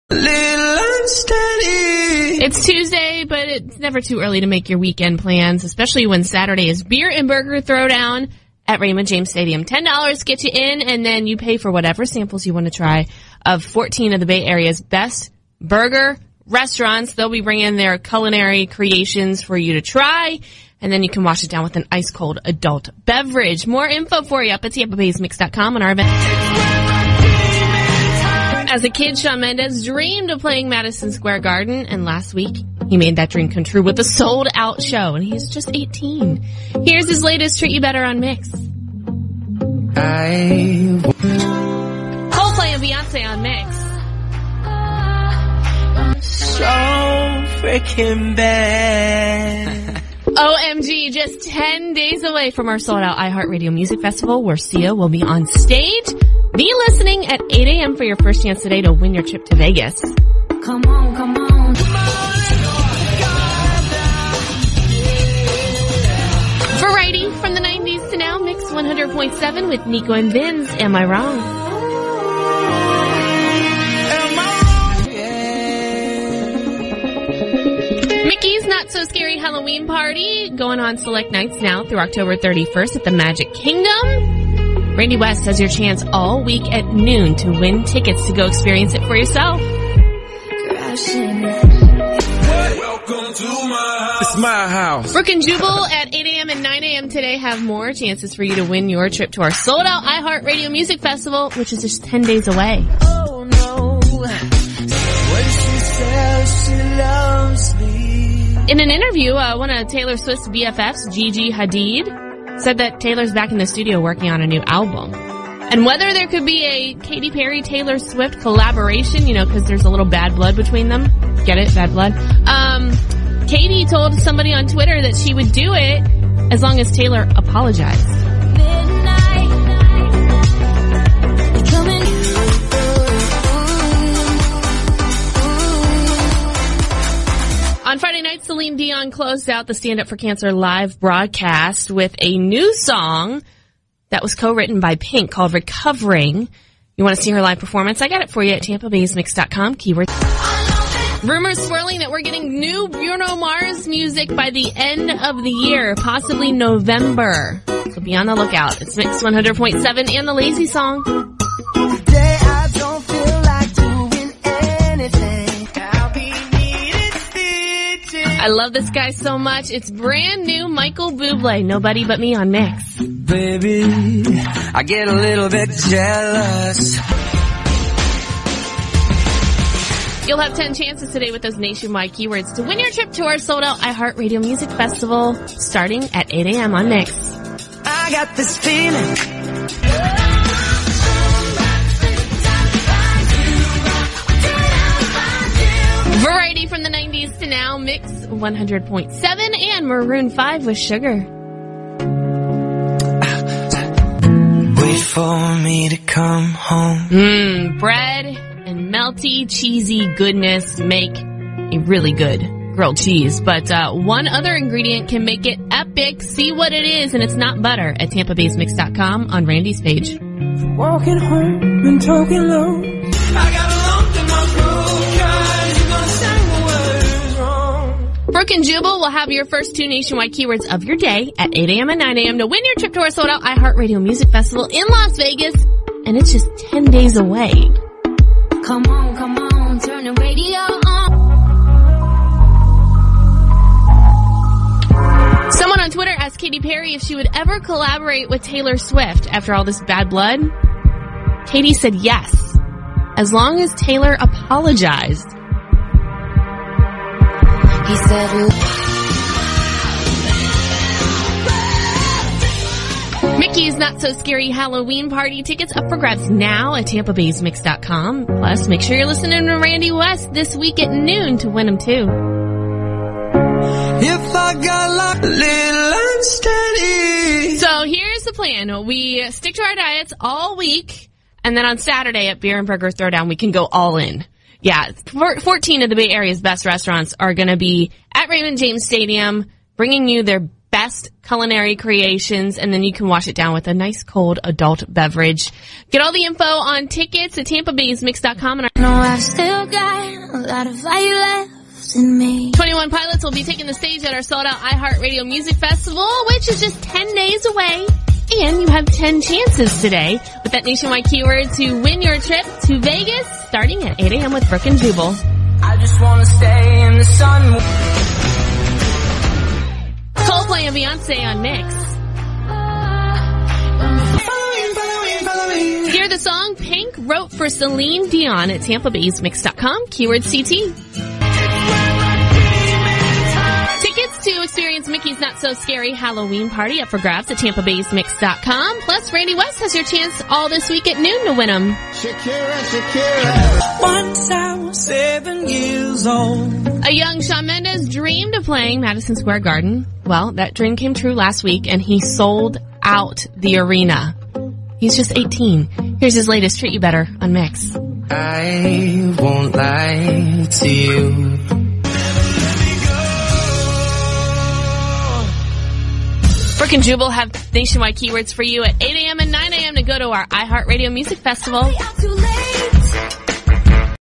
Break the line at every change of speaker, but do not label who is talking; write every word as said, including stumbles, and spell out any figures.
Little unsteady.
It's Tuesday, but it's never too early to make your weekend plans, especially when Saturday is Beer and Burger Throwdown at Raymond James Stadium. ten dollars gets you in, and then you pay for whatever samples you want to try of fourteen of the Bay Area's best burger restaurants. They'll be bringing their culinary creations for you to try, and then you can wash it down with an ice-cold adult beverage. More info for you up at tampa bays mix dot com on our event. As a kid, Shawn Mendes dreamed of playing Madison Square Garden, and last week he made that dream come true with a sold-out show, and he's just eighteen. Here's his latest Treat You Better on Mix.
I...
Coldplay and Beyonce on Mix.
So freaking bad.
O M G, just ten days away from our sold-out iHeartRadio Music Festival, where Sia will be on stage. Be listening at eight a.m. for your first chance today to win your trip to Vegas.
Come on, come on.
Variety from the nineties to now, Mix one hundred point seven with Nico and Vinz. Am I wrong? Mickey's Not So Scary Halloween Party going on select nights now through October thirty-first at the Magic Kingdom. Randy West has your chance all week at noon to win tickets to go experience it for yourself.
Welcome to my house. It's my house.
Brooke and Jubal at eight a.m. and nine a.m. today have more chances for you to win your trip to our sold-out iHeartRadio Music Festival, which is just ten days away.
Oh no, when she says she loves me.
In an interview, uh, one of Taylor Swift's B F Fs, Gigi Hadid, said that Taylor's back in the studio working on a new album. And whether there could be a Katy Perry-Taylor Swift collaboration, you know, because there's a little bad blood between them. Get it? Bad blood. Um, Katy told somebody on Twitter that she would do it as long as Taylor apologized. On Friday night, Celine Dion closed out the Stand Up for Cancer live broadcast with a new song that was co-written by Pink called Recovering. You want to see her live performance? I got it for you at tampa bays mix dot com. Keyword. Rumors swirling that we're getting new Bruno Mars music by the end of the year, possibly November. So be on the lookout. It's Mix one hundred point seven and the Lazy Song.
Today I don't feel like doing anything.
I love this guy so much. It's brand new Michael Bublé, Nobody But Me on Mix.
Baby, I get a little bit jealous.
You'll have ten chances today with those nationwide keywords to win your trip to our sold-out iHeartRadio Music Festival starting at eight a.m. on Mix.
I got this feeling.
Variety from the nineties to now, Mix one hundred point seven and Maroon five with Sugar.
Wait for me to come home.
Mmm, bread and melty, cheesy goodness make a really good grilled cheese. But uh, one other ingredient can make it epic. See what it is, and it's not butter at tampa bays mix dot com on Randy's page.
Walking home and talking low. I got a lump in my throat, 'cause you're gonna say the words wrong.
Brooke and Jubal will have your first two nationwide keywords of your day at eight a.m. and nine a.m. to win your trip to our sold-out iHeartRadio Music Festival in Las Vegas, and it's just ten days away.
Come on, come on, turn the radio on.
Someone on Twitter asked Katy Perry if she would ever collaborate with Taylor Swift after all this bad blood. Katy said yes, as long as Taylor apologized.
He said,
Mickey's Not So Scary Halloween Party tickets up for grabs now at tampa bays mix dot com. Plus, make sure you're listening to Randy West this week at noon to win them too.
If I got like a little unsteady.
So here's the plan. We stick to our diets all week, and then on Saturday at Beer and Burger Throwdown, we can go all in. Yeah, fourteen of the Bay Area's best restaurants are going to be at Raymond James Stadium, bringing you their best culinary creations, and then you can wash it down with a nice cold adult beverage. Get all the info on tickets at tampa bays mix dot com. And
no, I've still got got a fire left in me.
twenty-one Pilots will be taking the stage at our sold-out iHeartRadio Music Festival, which is just ten days away. And you have ten chances today with that nationwide keyword to win your trip to Vegas, starting at eight a.m. with Brooke and Jubal.
I just wanna stay in the sun.
Coldplay and Beyonce on Mix. Hear the song Pink wrote for Celine Dion at tampa bays mix dot com, keyword C T. Tickets to experience Mickey's Not So Scary Halloween Party up for grabs at tampa bays mix dot com. Plus, Randy West has your chance all this week at noon to win them.
Shakira, Shakira. Once I was seven years old.
A young Shawn Mendes dreamed of playing Madison Square Garden. Well, that dream came true last week, and he sold out the arena. He's just eighteen. Here's his latest Treat You Better on Mix.
I won't lie to you.
Brooke and Jubal have nationwide keywords for you at eight a.m. and nine a.m. to go to our iHeartRadio Music Festival.